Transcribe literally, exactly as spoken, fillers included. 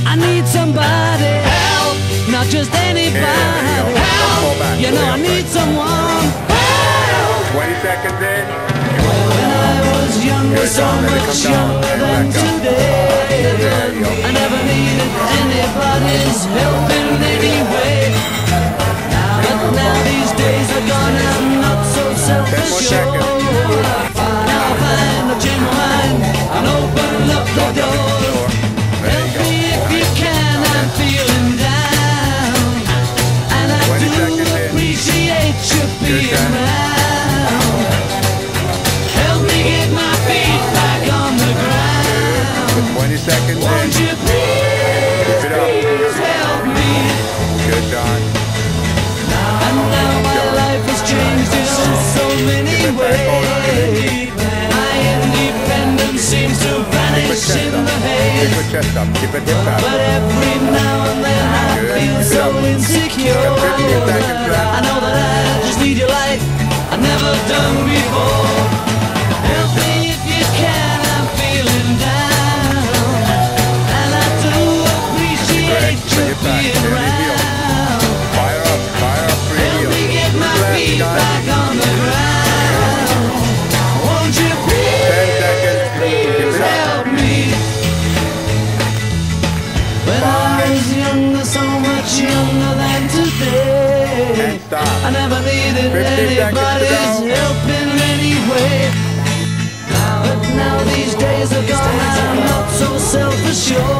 I need somebody help, not just anybody help. You know I need someone help. twenty seconds in. When I was younger, so much younger than today, I never needed anybody's help in any way. But now these days are gone, I'm not so self-assured. Now I find a genuine mind and open up the door. Help me if you can, I'm feeling down, and I do appreciate you being around. Help me get my feet back on the ground. twenty seconds in. Won't you please, please help me? Good, Don. And now my life has changed in so many ways. My independence seems to vanish in the haze. Keep your chest up. Keep it hip up. But every now and then I feel so insecure. I know that I just need your light I've never done before. Help me if you can, I'm feeling down, and I do appreciate you being around. Fire up, fire up, free Help heel. me get my feet back on the ground. Won't you please, please help me? When I was younger, so much younger than today, I never needed anybody's help in any way. But now these days are gone, I'm not so self-assured.